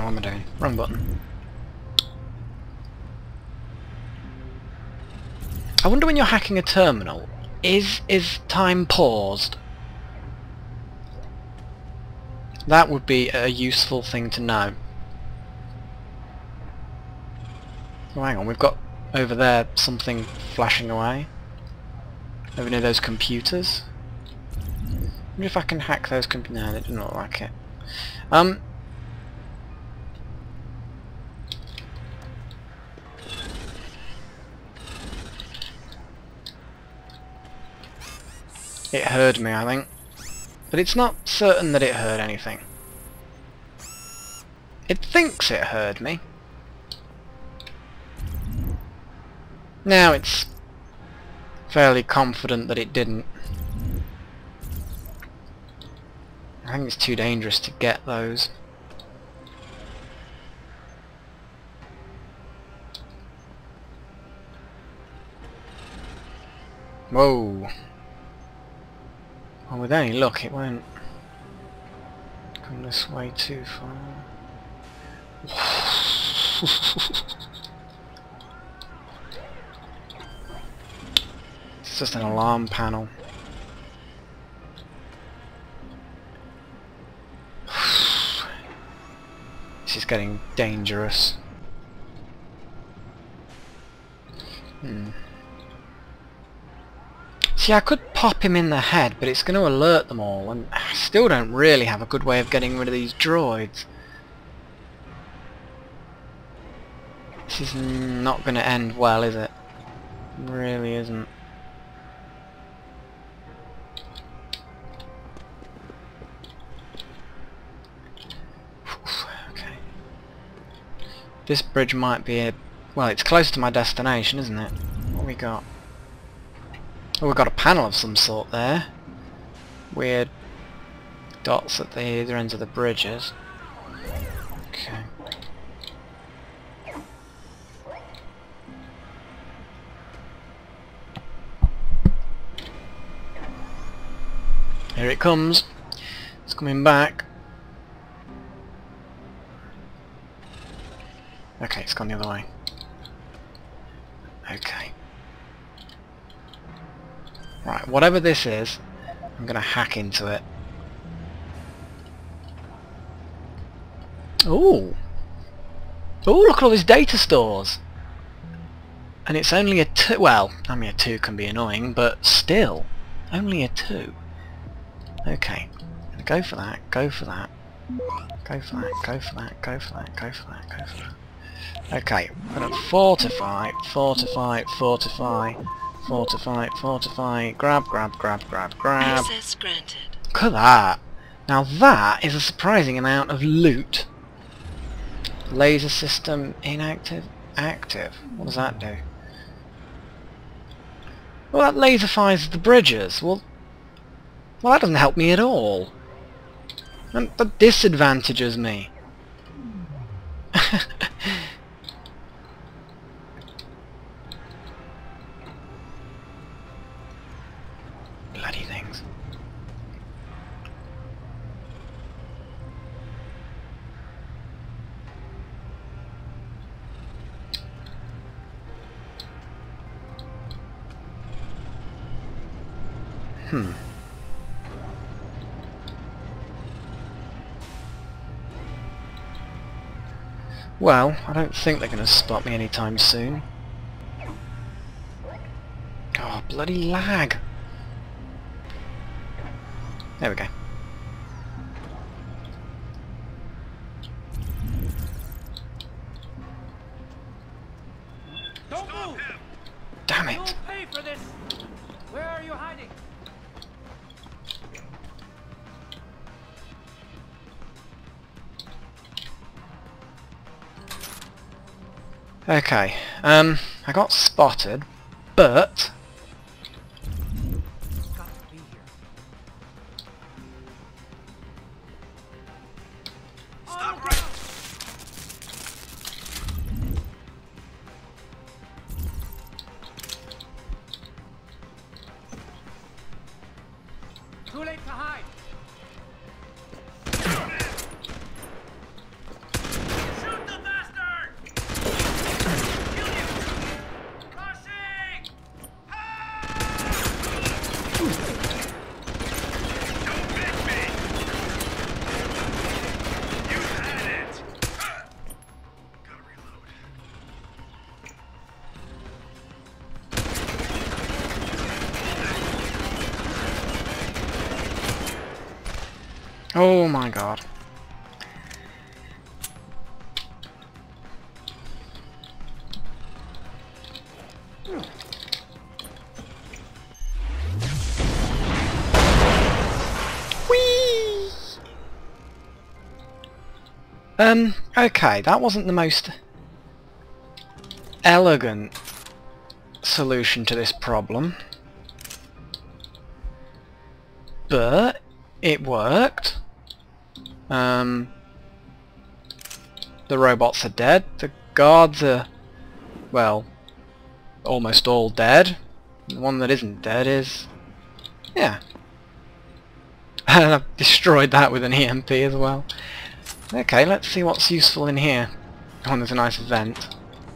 hell am I doing? Wrong button. I wonder when you're hacking a terminal, is time paused? That would be a useful thing to know. Oh, hang on, we've got over there something flashing away. Over near those computers. I wonder if I can hack those computers. No, they do not like it. It heard me, I think. But it's not certain that it heard anything. It thinks it heard me. Now it's fairly confident that it didn't. I think it's too dangerous to get those. Whoa. Well, with any luck it won't come this way too far. It's just an alarm panel. This is getting dangerous. See, I could pop him in the head, but it's going to alert them all, and I still don't really have a good way of getting rid of these droids. This is not going to end well, is it? It really isn't. Okay. This bridge might be a... well, it's close to my destination, isn't it? What have we got? Oh, we've got a panel of some sort there. Weird dots at the either ends of the bridges. Okay. Here it comes. It's coming back. Okay, it's gone the other way. Okay. Right, whatever this is, I'm gonna hack into it. Ooh! Ooh, look at all these data stores! And it's only a 2, well, I mean a 2 can be annoying, but still, only a 2. Okay, go for that, go for that, go for that, go for that, go for that, go for that, go for that. Okay, we're gonna fortify, fortify, fortify, fortify, fortify, grab, grab, grab, grab, grab. Access granted. Look at that! Now that is a surprising amount of loot. Laser system inactive, active. What does that do? Well, that laserfies the bridges. Well, that doesn't help me at all. And that disadvantages me. Bloody things. Well, I don't think they're going to spot me anytime soon. Oh, bloody lag! There we go. Don't move! Damn You'll it! pay for this! Where are you hiding? Okay, I got spotted, but... Got to be here. Stop right! Too late to hide. Oh my god. Whee! Okay, that wasn't the most elegant solution to this problem, but it worked. The robots are dead. The guards are, well, almost all dead. The one that isn't dead is, yeah. And I've destroyed that with an EMP as well. Okay, let's see what's useful in here. Oh, there's a nice vent.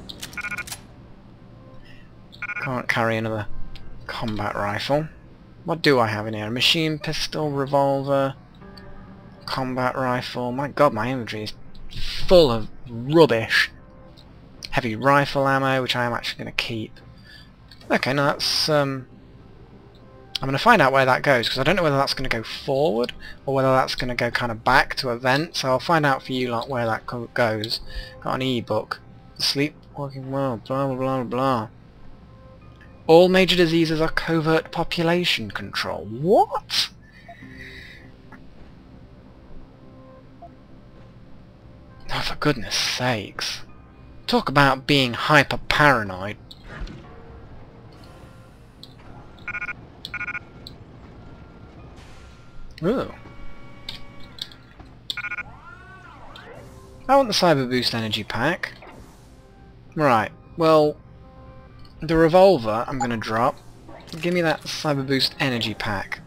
Can't carry another combat rifle. What do I have in here? A machine pistol, revolver, combat rifle. My god, my inventory is full of rubbish. Heavy rifle ammo, which I am actually going to keep. Okay, now that's... I'm going to find out where that goes, because I don't know whether that's going to go forward, or whether that's going to go kind of back to a vent, so I'll find out for you lot where that goes. Got an e-book. Sleepwalking world, blah blah blah blah. All major diseases are covert population control. What? Oh, for goodness sakes. Talk about being hyper paranoid. Ooh. I want the Cyber Boost energy pack. Right, well, the revolver I'm going to drop. Give me that Cyber Boost energy pack.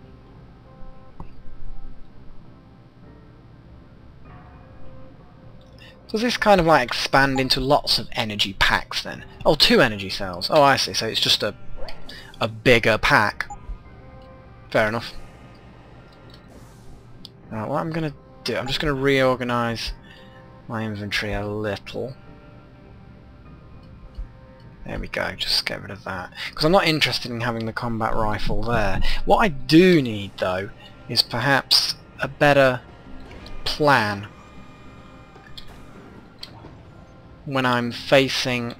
Does this kind of like expand into lots of energy packs then? Oh, 2 energy cells. Oh, I see. So it's just a bigger pack. Fair enough. Right, what I'm going to do, I'm just going to reorganize my inventory a little. There we go, just get rid of that. Because I'm not interested in having the combat rifle there. What I do need, though, is perhaps a better plan when I'm facing...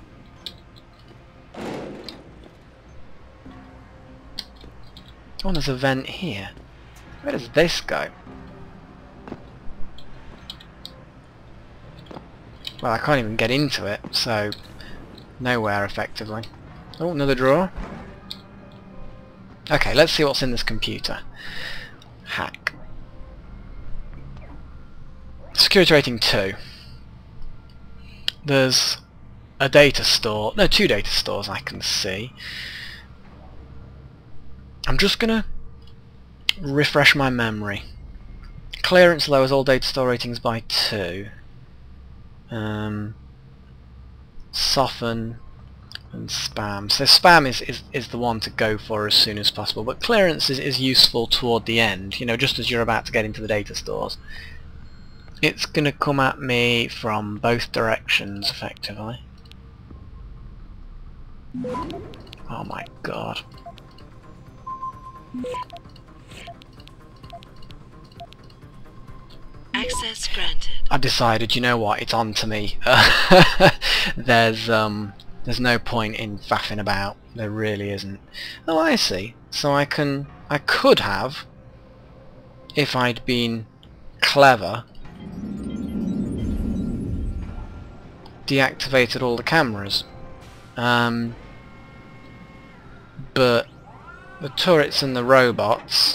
Oh, there's a vent here. Where does this go? Well, I can't even get into it, so nowhere effectively. Oh, another drawer. Okay, let's see what's in this computer. Hack. Security rating 2. There's a data store, no, 2 data stores I can see. I'm just gonna refresh my memory. Clearance lowers all data store ratings by 2. Soften and spam. So spam is the one to go for as soon as possible, but clearance is useful toward the end, you know, just as you're about to get into the data stores. It's gonna come at me from both directions effectively. Oh my god. Access granted. I decided, you know what, it's on to me. There's no point in faffing about. There really isn't. Oh, I see. So I could have, if I'd been clever, deactivated all the cameras. But the turrets and the robots...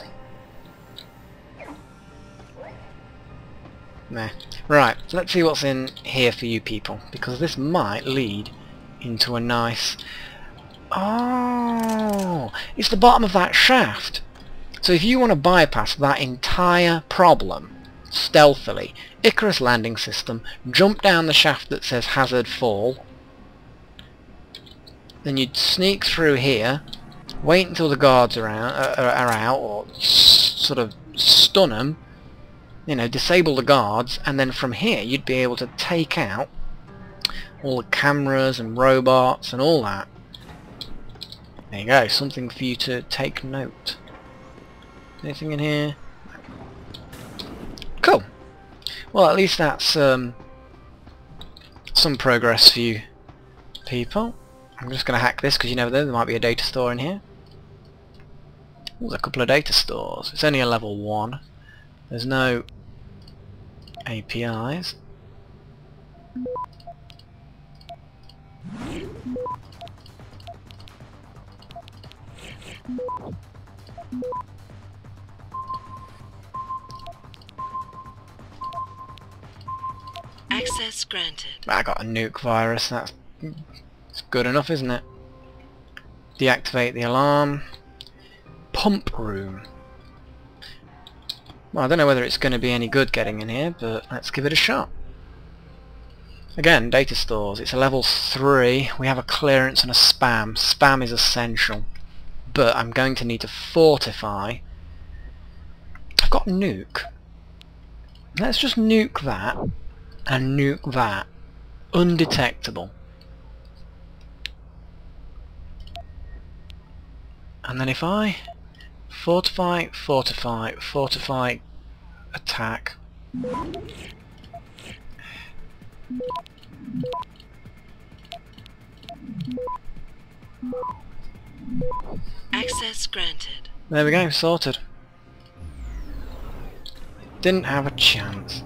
Meh. Right, so let's see what's in here for you people, because this might lead into a nice... Oh! It's the bottom of that shaft! So if you want to bypass that entire problem stealthily, Icarus landing system, jump down the shaft that says hazard fall, then you'd sneak through here, wait until the guards are out, or sort of stun them, you know, disable the guards, and then from here you'd be able to take out all the cameras and robots and all that. There you go, something for you to take note. Anything in here? Cool. Well, at least that's some progress for you people. I'm just going to hack this because you never know, there might be a data store in here. Ooh, there's a couple of data stores. It's only a level 1. There's no APIs. Access granted. I got a nuke virus. It's good enough, isn't it? Deactivate the alarm. Pump room. Well, I don't know whether it's going to be any good getting in here, but let's give it a shot. Again, data stores. It's a level 3. We have a clearance and a spam. Spam is essential. But I'm going to need to fortify. I've got nuke. Let's just nuke that. And nuke that. Undetectable. And then if I fortify, fortify, fortify, attack. Access granted. There we go, sorted. Didn't have a chance.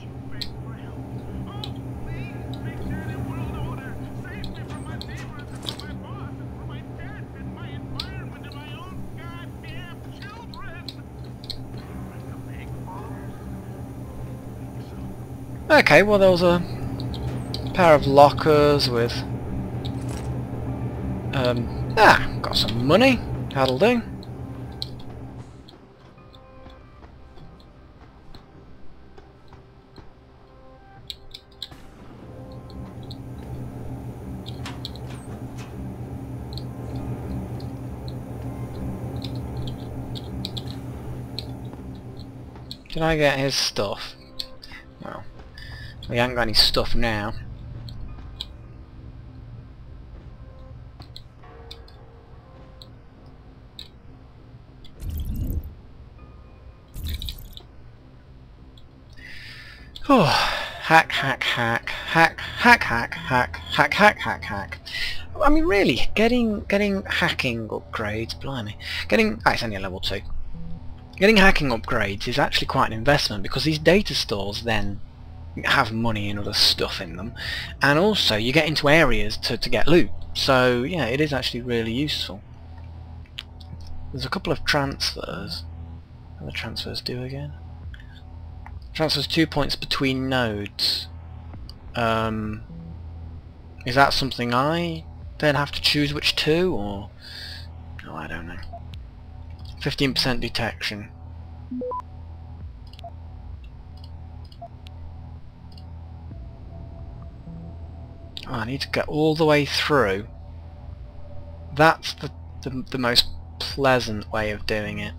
Okay, well there was a pair of lockers with got some money. That'll do. Did I get his stuff? Well, we haven't got any stuff now. Oh, hack, hack, hack, hack, hack, hack, hack, hack, hack, hack, hack. I mean, really, getting hacking upgrades, blimey. It's only a level 2. Getting hacking upgrades is actually quite an investment because these data stores then have money and other stuff in them, and also you get into areas to get loot. So yeah, it is actually really useful. There's a couple of transfers. What do the transfers do again? Transfers 2 points between nodes. Is that something I then have to choose which 2, or... Oh, I don't know. 15% detection. Oh, I need to get all the way through. That's the most pleasant way of doing it.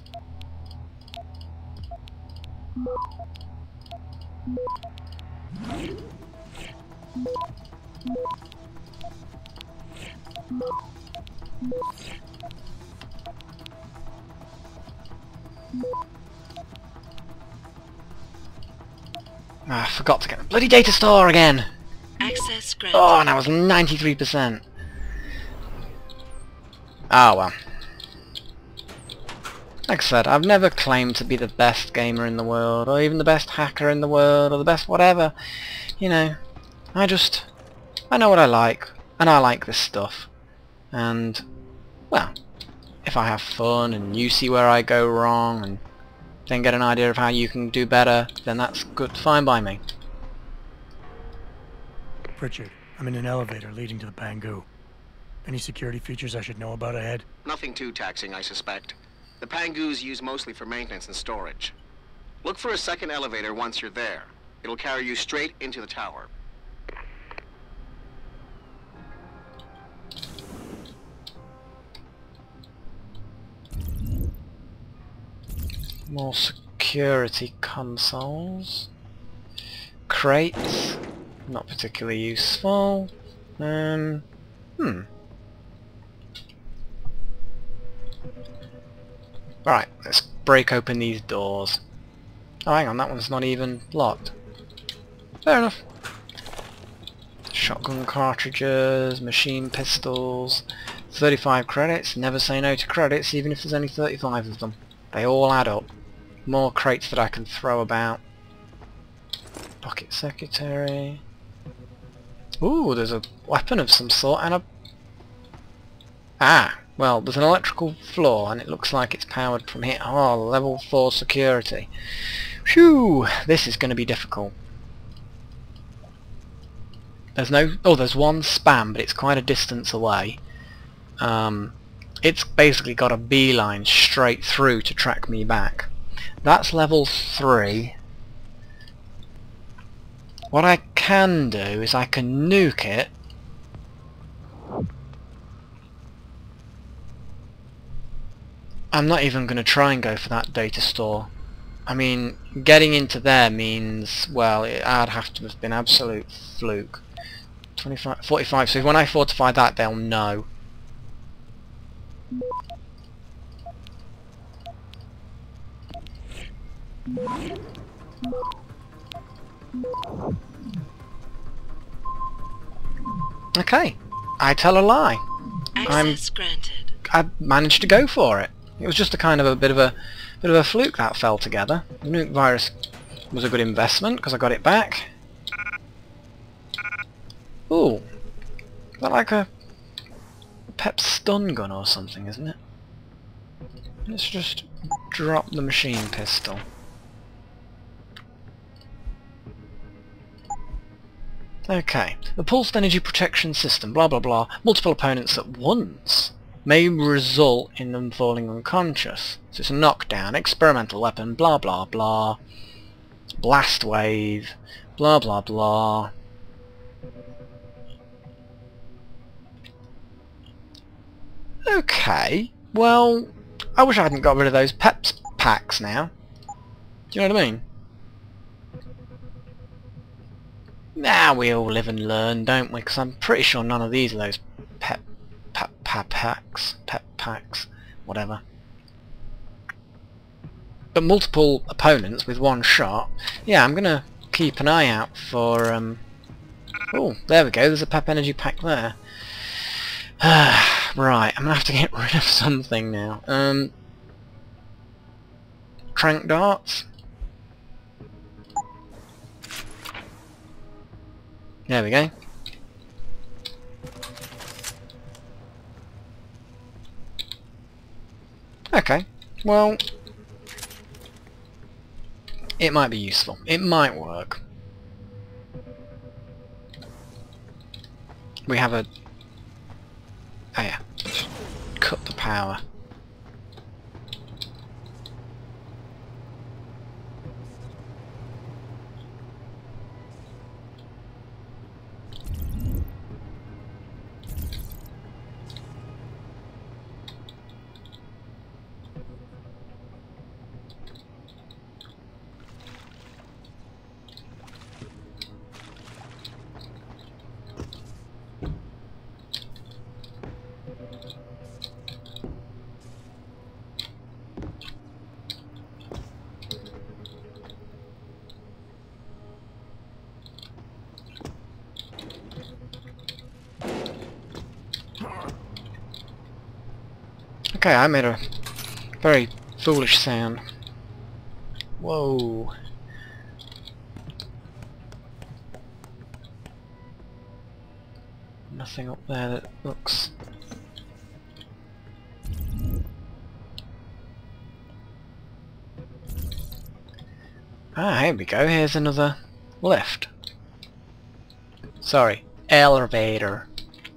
I forgot to get the bloody data store again! Access granted. Oh, and I was 93%. Ah, well. Like I said, I've never claimed to be the best gamer in the world, or even the best hacker in the world, or the best whatever. You know, I know what I like, and I like this stuff. And, well, if I have fun, and you see where I go wrong, and then get an idea of how you can do better, then that's good, fine by me. Pritchard, I'm in an elevator leading to the Pangu. Any security features I should know about ahead? Nothing too taxing, I suspect. The Pangus used mostly for maintenance and storage. Look for a second elevator once you're there. It'll carry you straight into the tower. More security consoles. Crates. Not particularly useful. Right, let's break open these doors. Oh, hang on, that one's not even locked. Fair enough. Shotgun cartridges, machine pistols, 35 credits. Never say no to credits, even if there's only 35 of them. They all add up. More crates that I can throw about. Pocket secretary. Ooh, there's a weapon of some sort and a... Ah, well, there's an electrical floor and it looks like it's powered from here. Oh, level 4 security. Phew, this is going to be difficult. There's no... Oh, there's one spam, but it's quite a distance away. It's basically got a beeline straight through to track me back. That's level 3. What I can do is I can nuke it. I'm not even going to try and go for that data store. I mean, getting into there means, well, I'd have to have been absolute fluke. 25, 45, so when I fortify that, they'll know. Okay, I tell a lie. Access granted. I managed to go for it. It was just a kind of a bit of a fluke that fell together. The nuke virus was a good investment because I got it back. Ooh, is that like a pep stun gun or something, isn't it? Let's just drop the machine pistol. Okay, the pulsed energy protection system, blah blah blah, multiple opponents at once may result in them falling unconscious. So it's a knockdown, experimental weapon, blah blah blah, blast wave, blah blah blah. Okay, well, I wish I hadn't got rid of those peps packs now. Do you know what I mean? Nah, we all live and learn, don't we? Because I'm pretty sure none of these are those pep packs, whatever. But multiple opponents with one shot. Yeah, I'm gonna keep an eye out for. Oh, there we go. There's a pep energy pack there. Right, I'm gonna have to get rid of something now. Trank darts. There we go. Okay, well, it might be useful. It might work. We have a... Oh yeah, just cut the power. Okay, I made a very foolish sound. Whoa. Nothing up there that looks... Ah, here we go. Here's another lift. Sorry, elevator.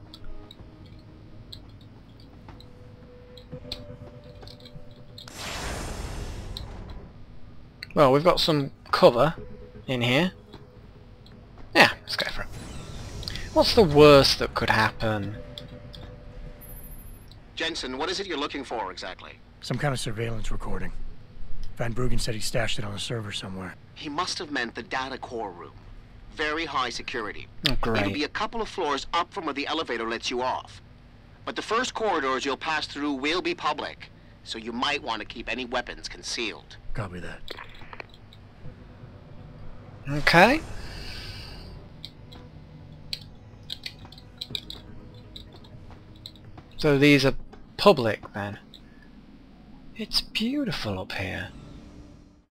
Well, we've got some cover in here. Yeah, let's go for it. What's the worst that could happen? Jensen, what is it you're looking for exactly? Some kind of surveillance recording. Van Bruggen said he stashed it on a server somewhere. He must have meant the data core room. Very high security. Oh, great. It'll be a couple of floors up from where the elevator lets you off. But the first corridors you'll pass through will be public, so you might want to keep any weapons concealed. Copy that. Okay. So these are public then. It's beautiful up here.